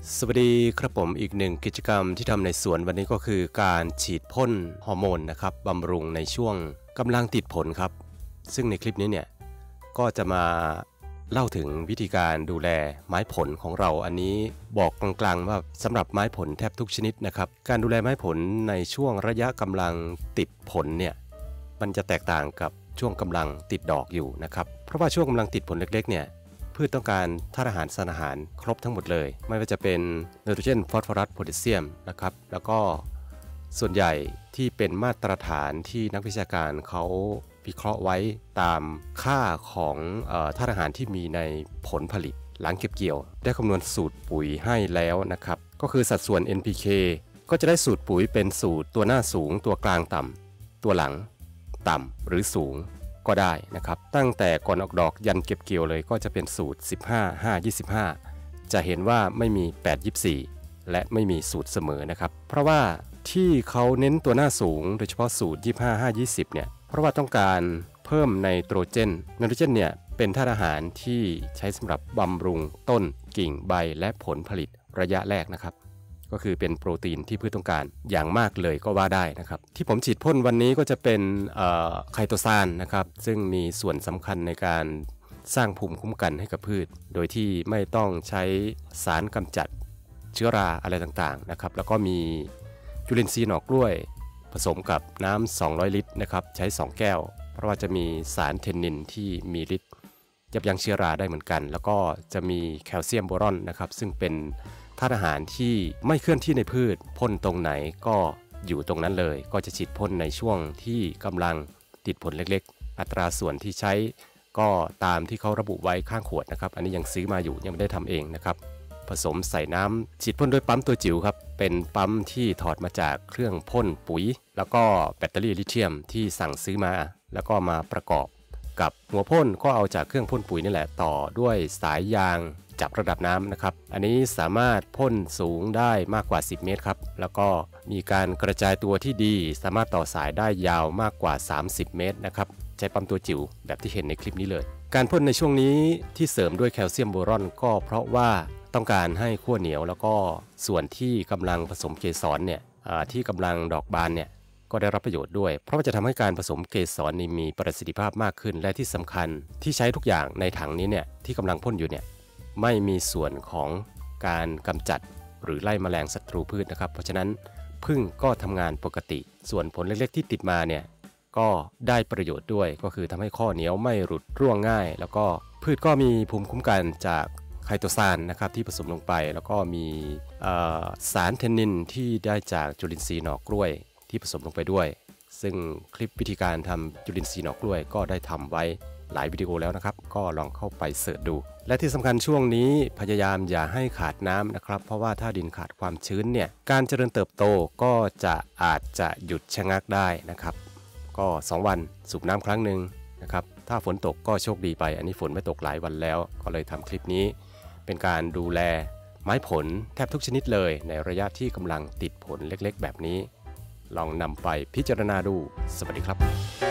สวัสดีครับผมอีกหนึ่งกิจกรรมที่ทำในสวนวันนี้ก็คือการฉีดพ่นฮอร์โมนนะครับบำรุงในช่วงกำลังติดผลครับซึ่งในคลิปนี้เนี่ยก็จะมาเล่าถึงวิธีการดูแลไม้ผลของเราอันนี้บอกกลางๆว่าสำหรับไม้ผลแทบทุกชนิดนะครับการดูแลไม้ผลในช่วงระยะกำลังติดผลเนี่ยมันจะแตกต่างกับช่วงกำลังติดดอกอยู่นะครับเพราะว่าช่วงกำลังติดผลเล็กๆเนี่ยพืชต้องการธาตุอาหารสารอาหารครบทั้งหมดเลยไม่ว่าจะเป็นไนโตรเจนฟอสฟอรัสโพแทสเซียมนะครับแล้วก็ส่วนใหญ่ที่เป็นมาตรฐานที่นักวิชาการเขาวิเคราะห์ไว้ตามค่าของธาตุอาหารที่มีในผลผลิตหลังเก็บเกี่ยวได้คำนวณสูตรปุ๋ยให้แล้วนะครับก็คือสัดส่วน NPK ก็จะได้สูตรปุ๋ยเป็นสูตรตัวหน้าสูงตัวกลางต่ำตัวหลังต่ำหรือสูงก็ได้นะครับตั้งแต่ก่อนออกดอกยันเก็บเกี่ยวเลยก็จะเป็นสูตร15 5 25จะเห็นว่าไม่มี8 24และไม่มีสูตรเสมอนะครับเพราะว่าที่เขาเน้นตัวหน้าสูงโดยเฉพาะสูตร25 5 20เนี่ยเพราะว่าต้องการเพิ่มไนโตรเจนเนี่ยเป็นธาตุอาหารที่ใช้สำหรับบำรุงต้นกิ่งใบและผลผลิตระยะแรกนะครับก็คือเป็นโปรตีนที่พืชต้องการอย่างมากเลยก็ว่าได้นะครับที่ผมฉีดพ่นวันนี้ก็จะเป็นไคโตซานนะครับซึ่งมีส่วนสำคัญในการสร้างภูมิคุ้มกันให้กับพืชโดยที่ไม่ต้องใช้สารกำจัดเชื้อราอะไรต่างๆนะครับแล้วก็มีจุลินทรีย์หน่อกล้วยผสมกับน้ำ200 ลิตรนะครับใช้2แก้วเพราะว่าจะมีสารเทนนินที่มีฤทธิ์ยับยั้งเชื้อราได้เหมือนกันแล้วก็จะมีแคลเซียมโบรอนนะครับซึ่งเป็นธาตุอาหารที่ไม่เคลื่อนที่ในพืชพ่นตรงไหนก็อยู่ตรงนั้นเลยก็จะฉีดพ่นในช่วงที่กำลังติดผลเล็กๆอัตราส่วนที่ใช้ก็ตามที่เขาระบุไว้ข้างขวดนะครับอันนี้ยังซื้อมาอยู่ยังไม่ได้ทำเองนะครับผสมใส่น้ำฉีดพ่นด้วยปั๊มตัวจิ๋วครับเป็นปั๊มที่ถอดมาจากเครื่องพ่นปุ๋ยแล้วก็แบตเตอรี่ลิเธียมที่สั่งซื้อมาแล้วก็มาประกอบกับหัวพ่นก็เอาจากเครื่องพ่นปุ๋ยนี่แหละต่อด้วยสายยางจับระดับน้ำนะครับอันนี้สามารถพ่นสูงได้มากกว่า10 เมตรครับแล้วก็มีการกระจายตัวที่ดีสามารถต่อสายได้ยาวมากกว่า30 เมตรนะครับใช้ปั๊มตัวจิ๋วแบบที่เห็นในคลิปนี้เลยการพ่นในช่วงนี้ที่เสริมด้วยแคลเซียมโบรอนก็เพราะว่าต้องการให้ขั้วเหนียวแล้วก็ส่วนที่กำลังผสมเกสรเนี่ยที่กำลังดอกบานเนี่ยก็ได้รับประโยชน์ด้วยเพราะว่าจะทำให้การผสมเกสรนี้มีประสิทธิภาพมากขึ้นและที่สำคัญที่ใช้ทุกอย่างในถังนี้เนี่ยที่กำลังพ่นอยู่เนี่ยไม่มีส่วนของการกำจัดหรือไล่แมลงศัตรูพืชนะครับเพราะฉะนั้นผึ้งก็ทำงานปกติส่วนผลเล็กๆที่ติดมาเนี่ยก็ได้ประโยชน์ด้วยก็คือทำให้ข้อเหนียวไม่หลุดร่วงง่ายแล้วก็พืชก็มีภูมิคุ้มกันจากไคโตซานนะครับที่ผสมลงไปแล้วก็มีสารเทนนินที่ได้จากจุลินทรีย์หน่อกล้วยที่ผสมลงไปด้วยซึ่งคลิปวิธีการทำจุลินทรีย์หน่อกล้วยก็ได้ทำไว้หลายวิดีโอแล้วนะครับก็ลองเข้าไปเสิร์ชดูและที่สำคัญช่วงนี้พยายามอย่าให้ขาดน้ำนะครับเพราะว่าถ้าดินขาดความชื้นเนี่ยการเจริญเติบโตก็อาจจะหยุดชะงักได้นะครับก็2 วันสูบน้ำครั้งหนึ่งนะครับถ้าฝนตกก็โชคดีไปอันนี้ฝนไม่ตกหลายวันแล้วก็เลยทำคลิปนี้เป็นการดูแลไม้ผลแทบทุกชนิดเลยในระยะที่กำลังติดผลเล็กๆแบบนี้ลองนำไปพิจารณาดูสวัสดีครับ